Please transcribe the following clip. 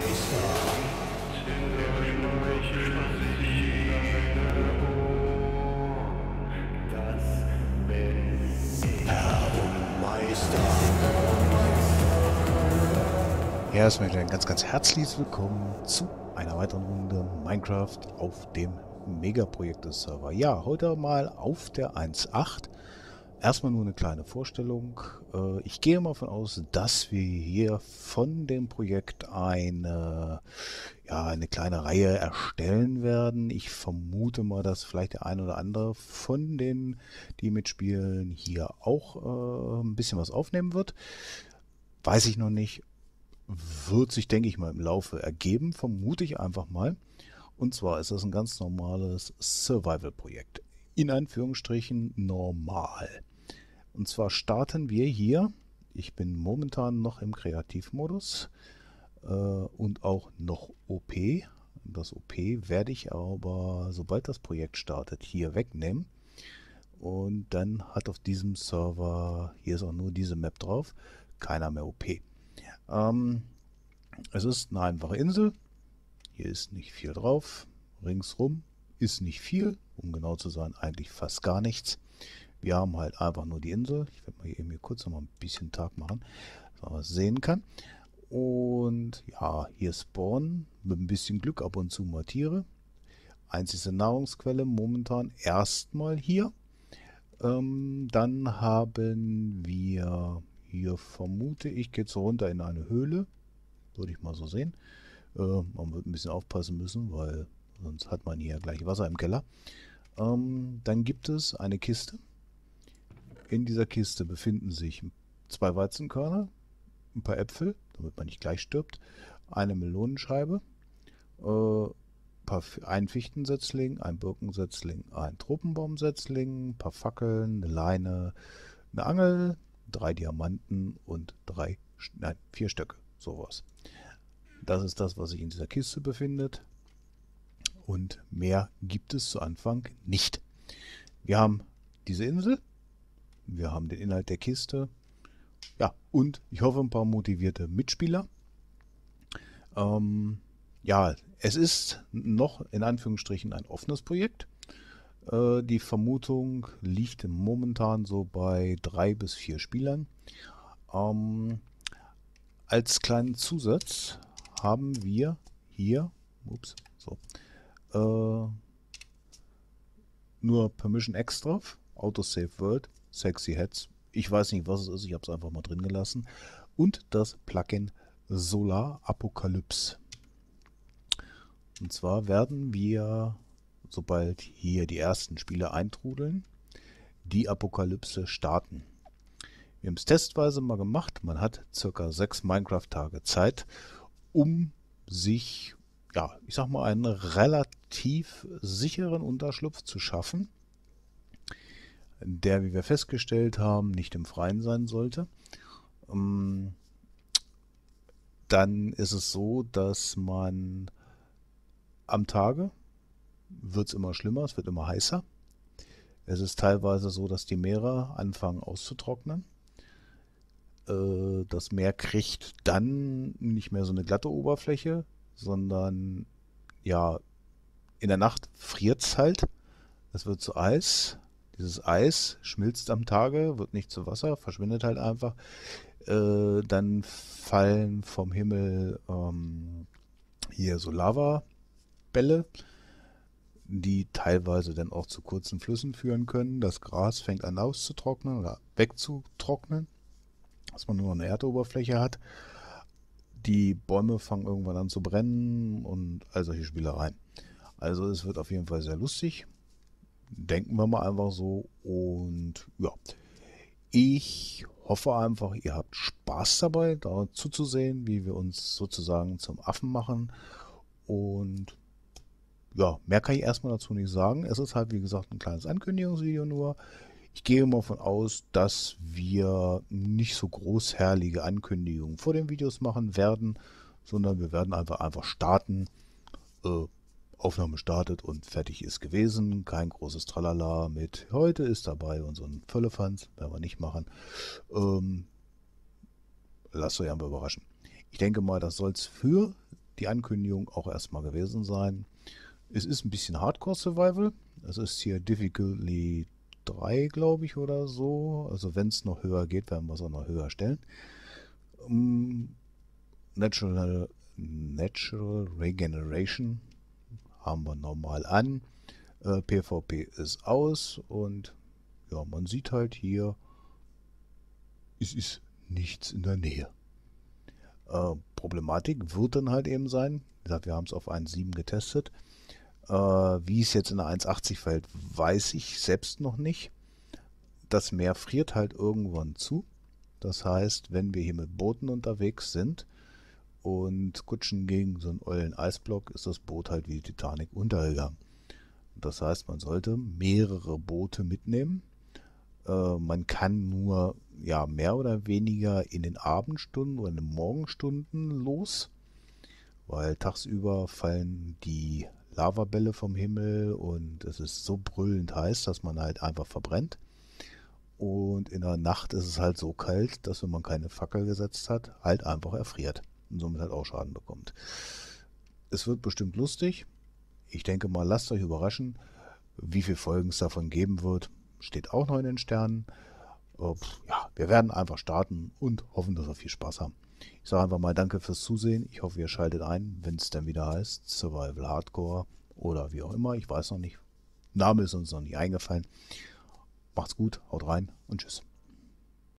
Ja, erstmal ein ganz herzliches Willkommen zu einer weiteren Runde Minecraft auf dem Megaprojekte-Server. Ja, heute mal auf der 1.8. Erstmal nur eine kleine Vorstellung. Ich gehe mal davon aus, dass wir hier von dem Projekt eine kleine Reihe erstellen werden. Ich vermute mal, dass vielleicht der ein oder andere von denen, die mitspielen, hier auch ein bisschen was aufnehmen wird. Weiß ich noch nicht. Wird sich, denke ich mal, im Laufe ergeben, vermute ich einfach mal. Und zwar ist das ein ganz normales Survival-Projekt. In Anführungsstrichen normal. Und zwar starten wir hier. Ich bin momentan noch im Kreativmodus und auch noch OP. Das OP werde ich aber, sobald das Projekt startet, hier wegnehmen. Und dann hat auf diesem Server, hier ist auch nur diese Map drauf, keiner mehr OP. Es ist eine einfache Insel. Hier ist nicht viel drauf. Ringsrum ist nicht viel. Um genau zu sein, eigentlich fast gar nichts. Wir haben halt einfach nur die Insel. Ich werde mal hier eben hier kurz noch mal ein bisschen Tag machen, dass man was sehen kann. Und ja, hier spawnen mit ein bisschen Glück ab und zu mal Tiere. Einzige Nahrungsquelle momentan erstmal hier. Dann haben wir hier, vermute ich, geht es runter in eine Höhle. Würde ich mal so sehen. Man wird ein bisschen aufpassen müssen, weil sonst hat man hier gleich Wasser im Keller. Dann gibt es eine Kiste. In dieser Kiste befinden sich 2 Weizenkörner, ein paar Äpfel, damit man nicht gleich stirbt, eine Melonenscheibe, ein Fichtensetzling, ein Birkensetzling, ein Tropenbaumsetzling, ein paar Fackeln, eine Leine, eine Angel, 3 Diamanten und 4 Stöcke, sowas. Das ist das, was sich in dieser Kiste befindet. Und mehr gibt es zu Anfang nicht. Wir haben diese Insel. Wir haben den Inhalt der Kiste. Ja, und ich hoffe ein paar motivierte Mitspieler. Ja, es ist noch in Anführungsstrichen ein offenes Projekt. Die Vermutung liegt momentan so bei 3 bis 4 Spielern. Als kleinen Zusatz haben wir hier nur Permission X drauf, Autosave World, Sexy Heads. Ich weiß nicht, was es ist, ich habe es einfach mal drin gelassen. Und das Plugin Solar Apocalypse. Und zwar werden wir, sobald hier die ersten Spiele eintrudeln, die Apokalypse starten. Wir haben es testweise mal gemacht. Man hat circa 6 Minecraft-Tage Zeit, um sich, ja, ich sag mal, einen relativ sicheren Unterschlupf zu schaffen, der, wie wir festgestellt haben, nicht im Freien sein sollte. Dann ist es so, dass man am Tage wird es immer schlimmer, es wird immer heißer. Es ist teilweise so, dass die Meere anfangen auszutrocknen. Das Meer kriegt dann nicht mehr so eine glatte Oberfläche, sondern ja, in der Nacht friert es halt. Es wird zu Eis. Dieses Eis schmilzt am Tage, wird nicht zu Wasser, verschwindet halt einfach. Dann fallen vom Himmel hier so Lavabälle, die teilweise dann auch zu kurzen Flüssen führen können. Das Gras fängt an auszutrocknen oder wegzutrocknen, dass man nur noch eine Erdoberfläche hat. Die Bäume fangen irgendwann an zu brennen und all solche Spielereien. Also es wird auf jeden Fall sehr lustig. Denken wir mal einfach so. Und ja, ich hoffe einfach, ihr habt Spaß dabei, da zuzusehen, wie wir uns sozusagen zum Affen machen. Und ja, mehr kann ich erstmal dazu nicht sagen. Es ist halt, wie gesagt, ein kleines Ankündigungsvideo nur. Ich gehe mal davon aus, dass wir nicht so großherrliche Ankündigungen vor den Videos machen werden, sondern wir werden einfach starten. Aufnahme startet und fertig ist gewesen. Kein großes Tralala mit heute ist dabei und so ein Völlefanz. Werden wir nicht machen. Lasst euch einfach überraschen. Ich denke mal, das soll es für die Ankündigung auch erstmal gewesen sein. Es ist ein bisschen Hardcore Survival. Es ist hier Difficulty 3, glaube ich, oder so. Also wenn es noch höher geht, werden wir es auch noch höher stellen. Natural Regeneration haben wir normal an. PvP ist aus und ja, man sieht halt hier, es ist nichts in der Nähe. Problematik wird dann halt eben sein, wie gesagt, wir haben es auf 1.7 getestet. Wie es jetzt in der 1.80 fällt, weiß ich selbst noch nicht. Das Meer friert halt irgendwann zu. Das heißt, wenn wir hier mit Booten unterwegs sind und kutschen gegen so einen ollen Eisblock, ist das Boot halt wie die Titanic untergegangen. Das heißt, man sollte mehrere Boote mitnehmen. Man kann nur ja, mehr oder weniger in den Abendstunden oder in den Morgenstunden los, weil tagsüber fallen die Lavabälle vom Himmel und es ist so brüllend heiß, dass man halt einfach verbrennt. Und in der Nacht ist es halt so kalt, dass wenn man keine Fackel gesetzt hat, halt einfach erfriert und somit halt auch Schaden bekommt. Es wird bestimmt lustig. Ich denke mal, lasst euch überraschen. Wie viele Folgen es davon geben wird, steht auch noch in den Sternen. Ja, wir werden einfach starten und hoffen, dass wir viel Spaß haben. Ich sage einfach mal danke fürs Zusehen. Ich hoffe, ihr schaltet ein, wenn es dann wieder heißt Survival Hardcore oder wie auch immer. Ich weiß noch nicht. Name ist uns noch nicht eingefallen. Macht's gut, haut rein und tschüss.